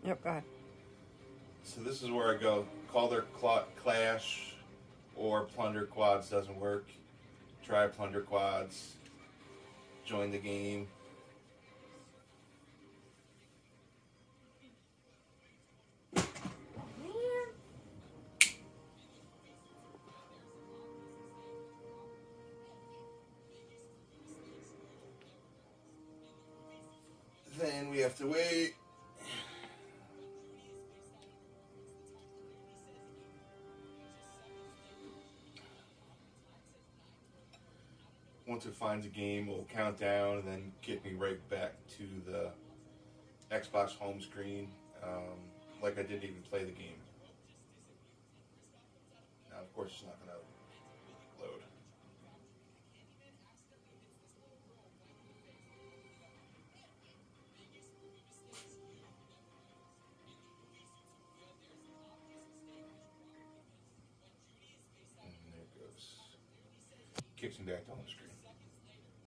Yep, go ahead. So this is where I go. Call their clash or plunder quads doesn't work. Try plunder quads. Join the game. Then we have to wait. Once it finds a game, we'll count down and then get me right back to the Xbox home screen, like I didn't even play the game. Now, of course, it's not going to load. And there it goes. Kicks me back to home screen.